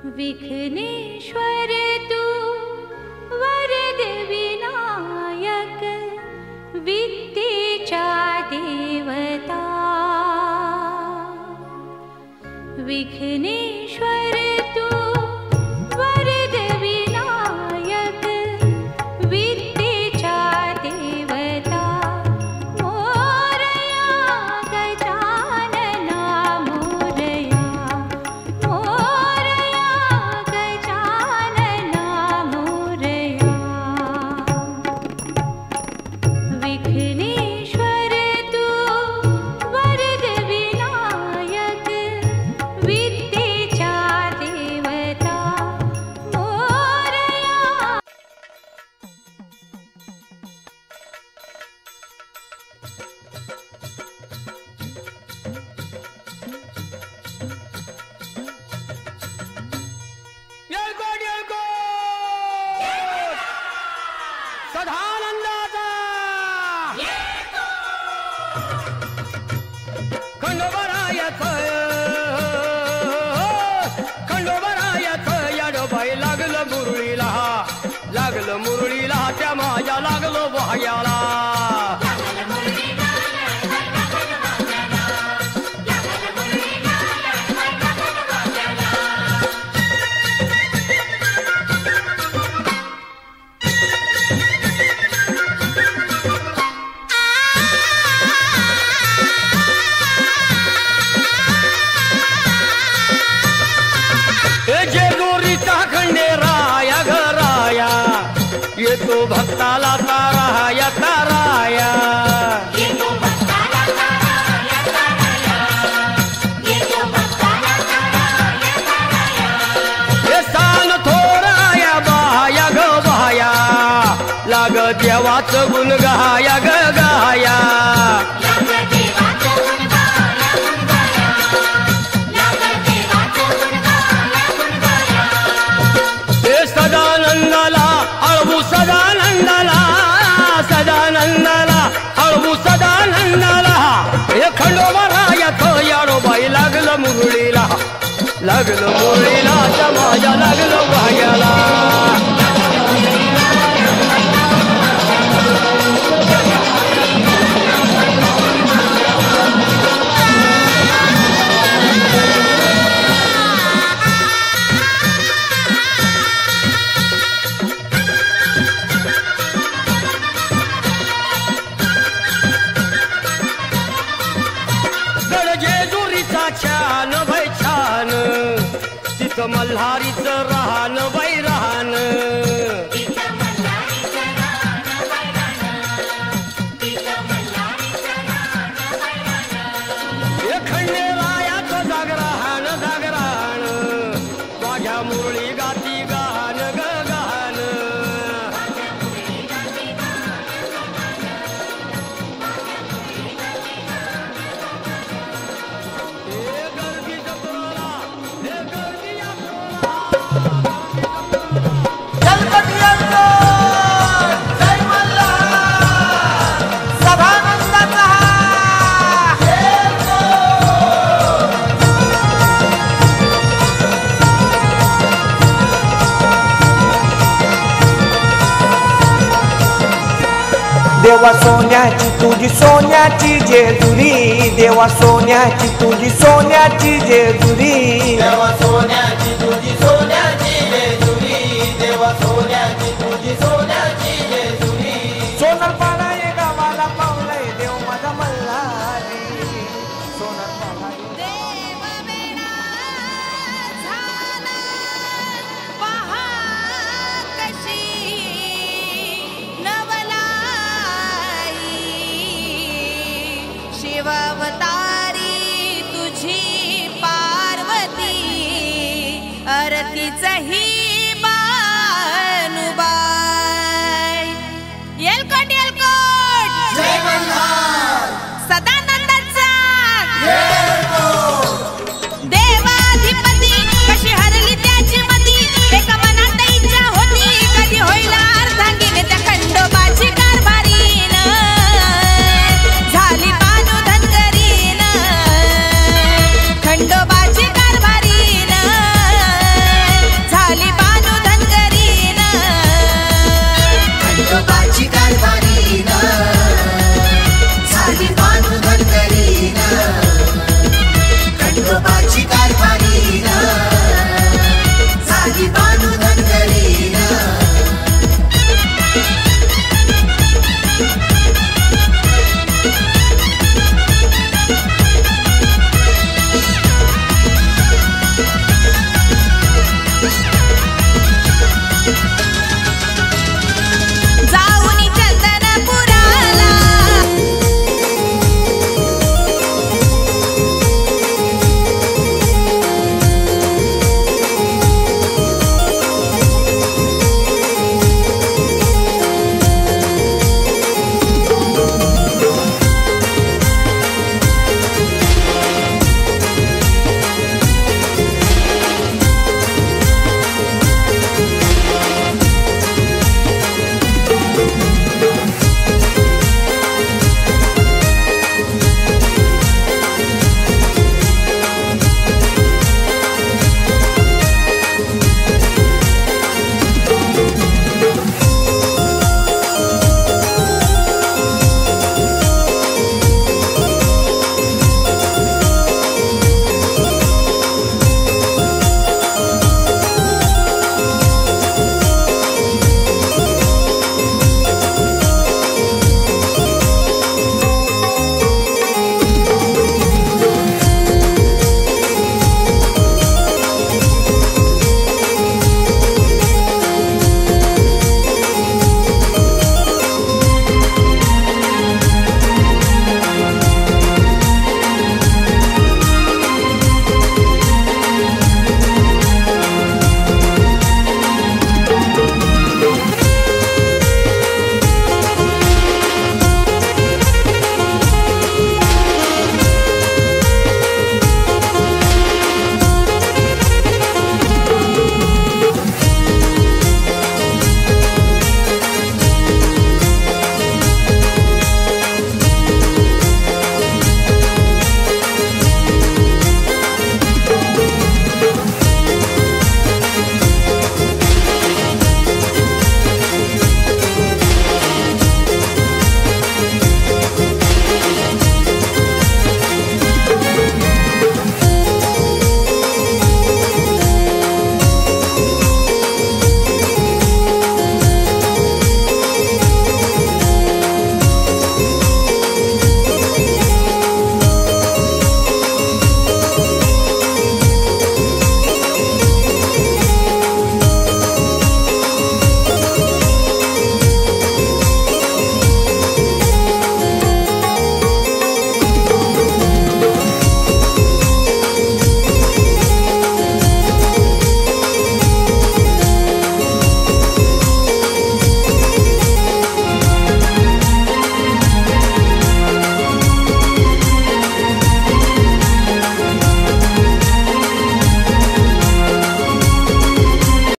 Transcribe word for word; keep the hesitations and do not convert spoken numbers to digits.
विघ्नेश्वर तू वरद विनायक विद्येचा देवता। विघ्नेश्वर तू वरद विनायक विद्येचा देवता। मोरया गजानना मोरया, मोरया गजानना मोरया। विघ्नेश्वर तू वरद विनायक विद्येचा देवता। मोरया येळकोट येळकोट सदानंदाचा खंडोबरायाचं खंडोबरायाचं याडं बाई लागलं मुरळीला, लागलं मुरळीला त्या माझ्या लागलो वाह्याला। जेजुरीचा खंडेराया घराया येतो भक्ताला ताराया ताराया। हे सान थोराया बाया ग बाया लाग देवाचं गुण गाया ग गाया। सदानंदाला अळवू सदानंदाला, सदानंदाला अळवू सदानंदाला। हे खंडोबरायाचं याडो बाई लागलं मुरळीला, लागलं मुरळीला त्या माझ्या लागलं वाह्याला। छान बाई छान तिथं मल्हारीचं राहन बाई राहन। हे खंडेरायाचं जागराहन जागराहन माझ्या मुरळी गाती गाहन ग गाहन। देवा सोन्याची तुझी सोन्याची जेजुरी, देवा सोन्याची तुझी सोन्याची जेजुरी। देवा सोन्याची तुझी सोन्याची जेजुरी, देवा सोन्याची तुझी सोन्याची जेजुरी। सोनर पाळाये गावाला पावलंय देव माझा मल्हारी, सोनर पाळाये देव वेडा झाला पहा कशी नवलाई। शिवावतारी तुझी पार्वती आरतीच ही